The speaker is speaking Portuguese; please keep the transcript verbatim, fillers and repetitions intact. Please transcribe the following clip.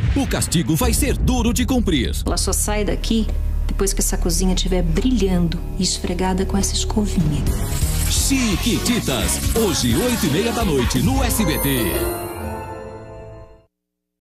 O castigo vai ser duro de cumprir. Ela só sai daqui depois que essa cozinha estiver brilhando e esfregada com essa escovinha. Chiquititas, hoje, oito e meia da noite, no S B T.